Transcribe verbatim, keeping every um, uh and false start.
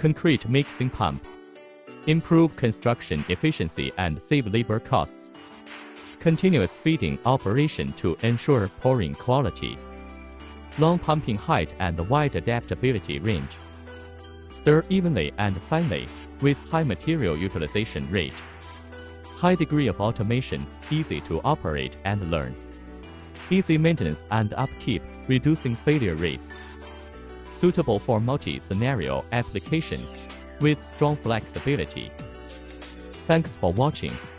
concrete mixing pump. Improve construction efficiency and save labor costs. Continuous feeding operation to ensure pouring quality. Long pumping height and wide adaptability range. Stir evenly and finely, with high material utilization rate. High degree of automation, easy to operate and learn. Easy maintenance and upkeep, reducing failure rates. Suitable for multi-scenario applications, with strong flexibility. Thanks for watching.